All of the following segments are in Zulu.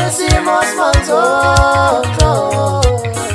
hicimos manzozo.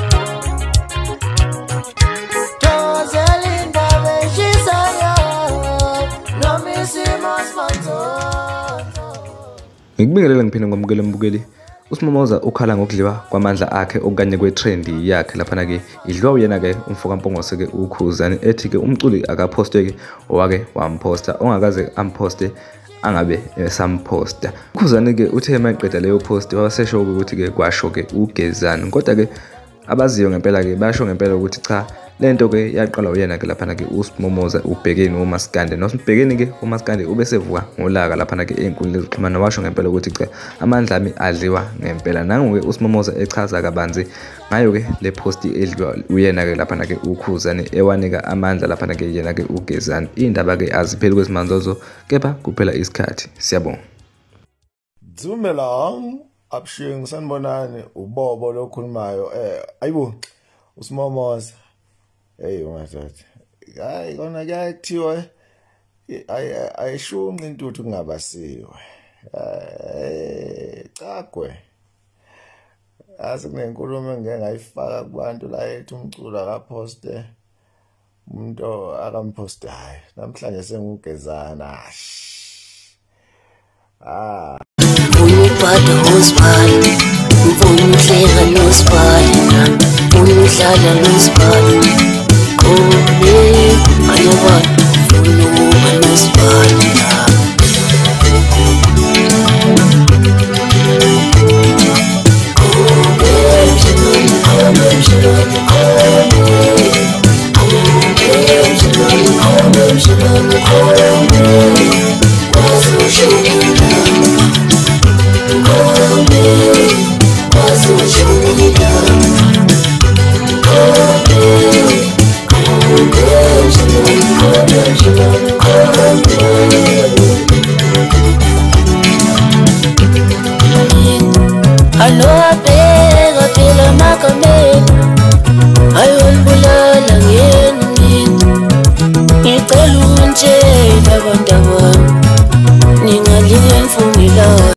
Rosalinda beshisayo, no me hicimos manzozo. Ngikubingelela ngiphinde ngomukele mbukeli. USimomoza ukhala ngokudliwa kwamandla akhe okanye kwetrendi yakhe laphana ke idliwa uyena ke umfoka Mpongose ke uKhuzani ethi ke umculi akaposte ke owake wamposta ongakaze amposte angabe esamposta. uKhuzani ke uthe maqeda leyo post wasesho ukuthi ke kwasho ke uGezani kodwa ke abaziyo ngempela ke basho ngempela ukuthi cha lento ke yaqala uyena ke laphana ke uSimomoza ubhekeni uMaskandi noSibhekeni ke uMaskandi ubesevuka ngolaka laphana ke einkundleni zokuxhumana washo ngempela ukuthi cha amandla ami adliwa ngempela nangu ke uSimomoza echaza kabanzi ngayo ke le post edliwa uyena ke laphana ke uKhuzani ewanika amandla laphana ke yena ke uGezani indaba ke azipheli kwesimanzozo kepha kuphela isikhathi. Siyabonga. Dumelang abshing sanibonani ubobo lokhulumayo ayibo uSimomoza hey ungathatha hayi kona kuyathiwa ayishunqa intuthu kungabasiwe cagwe asinenkulumo engeke ngayifaka kubantu la ethi umculo akaposte umuntu akampostayo namhlanje sengugezana Unibhada hospitali Unidlela nospitali Unidlala nospitali Kone ayabana